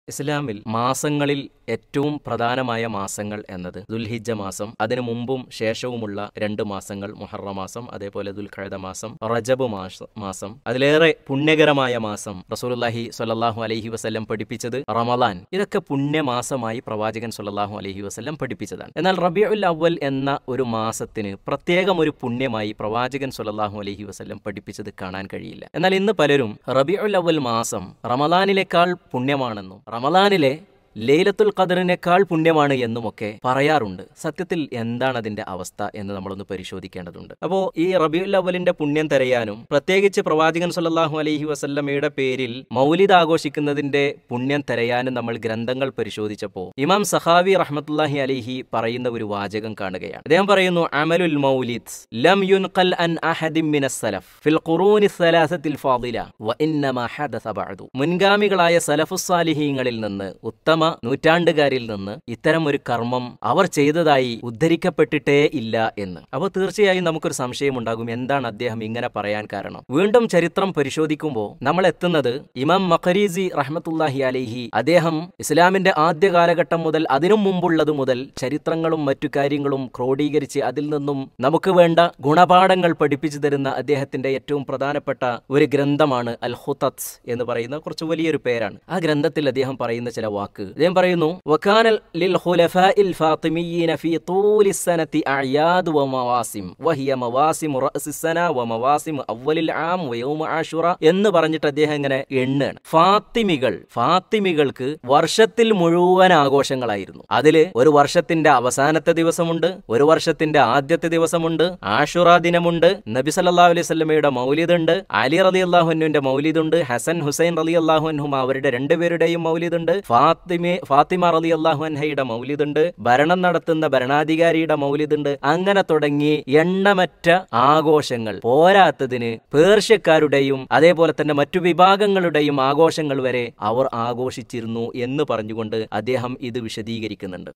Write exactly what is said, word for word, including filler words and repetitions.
ഇസ്ലാമിൽ മാസങ്ങളിൽ ഏറ്റവും പ്രധാനമായ മാസങ്ങൾ എന്നത് ദുൽഹിജ്ജ മാസം, അതിനു മുമ്പും ശേഷവുമുള്ള രണ്ട് മാസങ്ങൾ മുഹറം മാസം, അതേപോലെ ദുൽഖഅദ മാസം, റജബ് മാസം, അതിലേറെ പുണ്യകരമായ മാസം റസൂലുള്ളാഹി സ്വല്ലല്ലാഹു അലൈഹി വസല്ലം പഠിപ്പിച്ചത് റമളാൻ. ഇതൊക്കെ പുണ്യമാസമായി പ്രവാചകൻ സ്വല്ലല്ലാഹു അലൈഹി വസല്ലം പഠിപ്പിച്ചതാണ്. എന്നാൽ റബീഉൽ അവ്വൽ എന്ന ഒരു മാസത്തിന് പ്രത്യേകം ഒരു പുണ്യമായി പ്രവാചകൻ സ്വല്ലല്ലാഹു അലൈഹി വസല്ലം പഠിപ്പിച്ചത് കാണാൻ കഴിയില്ല. എന്നാൽ ഇന്ന് പലരും റബീഉൽ അവ്വൽ മാസം റമളാനിലേക്കാൾ പുണ്യമാണെന്നും റമളാനിലെ ലൈലത്തുൽ ഖദറിനേക്കാൾ പുണ്യമാണ് എന്നുമൊക്കെ പറയാറുണ്ട്. സത്യത്തിൽ എന്താണ് അതിന്റെ അവസ്ഥ എന്ന് നമ്മളൊന്ന് പരിശോധിക്കേണ്ടതുണ്ട്. അപ്പോൾ ഈ റബീഉൽ അവ്വലിന്റെ പുണ്യം തിരയാനും പ്രത്യേകിച്ച് പ്രവാചകൻ സ്വല്ലല്ലാഹു അലൈഹി വസല്ലമയുടെ പേരിൽ മൗലിദ് ആഘോഷിക്കുന്നതിന്റെ പുണ്യം തിരയാനും നമ്മൾ ഗ്രന്ഥങ്ങൾ പരിശോധിച്ചപ്പോൾ ഇമാം സഖാവി റഹ്മത്തുള്ളാഹി അലൈഹി പറയുന്ന ഒരു വാചകം കാണുകയാണ്. അദ്ദേഹം പറയുന്നു, അമലുൽ മൗലിദ് ലം യുൻഖൽ അൻ അഹദിൻ മിനസ് സലഫ് ഫിൽ ഖുറൂനി സലാസത്തിൽ ഫാദില വ ഇന്നമാ ഹദസ ബഅദു. മുൻഗാമികളായ സലഫുസ് സാലിഹീങ്ങളിൽ നിന്ന്, ഉത്തമ നൂറ്റാണ്ടുകാരിൽ നിന്ന് ഇത്തരം ഒരു കർമ്മം അവർ ചെയ്തതായി ഉദ്ധരിക്കപ്പെട്ടിട്ടേ ഇല്ല എന്ന്. അപ്പോൾ തീർച്ചയായും നമുക്കൊരു സംശയം ഉണ്ടാകും, എന്താണ് അദ്ദേഹം ഇങ്ങനെ പറയാൻ കാരണം? വീണ്ടും ചരിത്രം പരിശോധിക്കുമ്പോൾ നമ്മൾ എത്തുന്നത് ഇമാം മഖരീസി റഹ്മത്തുള്ളാഹി അലൈഹി, അദ്ദേഹം ഇസ്ലാമിന്റെ ആദ്യ കാലഘട്ടം മുതൽ അതിനു മുമ്പുള്ളത് മുതൽ ചരിത്രങ്ങളും മറ്റു കാര്യങ്ങളും ക്രോഡീകരിച്ച് അതിൽ നിന്നും നമുക്ക് വേണ്ട ഗുണപാഠങ്ങൾ പഠിപ്പിച്ചു തരുന്ന അദ്ദേഹത്തിന്റെ ഏറ്റവും പ്രധാനപ്പെട്ട ഒരു ഗ്രന്ഥമാണ് അൽ ഖുതത്ത് എന്ന് പറയുന്ന കുറച്ച് വലിയൊരു പേരാണ്. ആ ഗ്രന്ഥത്തിൽ അദ്ദേഹം പറയുന്ന ചില വാക്ക് അദ്ദേഹം പറയുന്നു, വകാന ലിൽ ഖുലഫാഇൽ ഫാത്തിമിയ്യീന ഫീ തൂലി സനതി അഅയാദ് വമവാസിം വഹിയ മവാസിം റഅസിസ് സന വമവാസിം അവ്വലിൽ ആം വയൗമ ആശുറ എന്ന് പറഞ്ഞിട്ട് അദ്ദേഹം ഇങ്ങനെ എണ്ണാണ്. ഫാത്തിമികൾ ഫാത്തിമികൾക്ക് വർഷത്തിൽ മുഴുവൻ ആഘോഷങ്ങളായിരുന്നു. അതില് ഒരു വർഷത്തിന്റെ അവസാനത്തെ ദിവസമുണ്ട്, ഒരു വർഷത്തിന്റെ ആദ്യത്തെ ദിവസമുണ്ട്, ആഷുറ ദിനമുണ്ട്, നബി സല്ലല്ലാഹു അലൈഹി വസല്ലമയുടെ മൗലിദ് ഉണ്ട്, അലി റളിയല്ലാഹു അൻഹുവിന്റെ മൗലിദ് ഉണ്ട്, ഹസൻ ഹുസൈൻ റളിയല്ലാഹു അൻഹും അവരുടെ രണ്ടുപേരുടെയും മൗലിദ് ഉണ്ട്, ഫാത്തിമ ഫാത്തിമ റളിയല്ലാഹു അൻഹയുടെ മൗലിദ് ഉണ്ട്, ഭരണം നടത്തുന്ന ഭരണാധികാരിയുടെ മൗലിദ് ഉണ്ട്. അങ്ങനെ തുടങ്ങി എണ്ണമറ്റ ആഘോഷങ്ങൾ. പോരാത്തതിന് പേർഷ്യക്കാരുടെയും അതേപോലെ തന്നെ മറ്റു വിഭാഗങ്ങളുടെയും ആഘോഷങ്ങൾ വരെ അവർ ആഘോഷിച്ചിരുന്നു എന്ന് പറഞ്ഞുകൊണ്ട് അദ്ദേഹം ഇത് വിശദീകരിക്കുന്നുണ്ട്.